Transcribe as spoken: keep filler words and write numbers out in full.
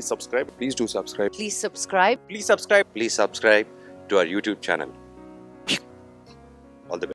subscribe. Please do subscribe. Please subscribe. Please subscribe. Please subscribe to our YouTube channel.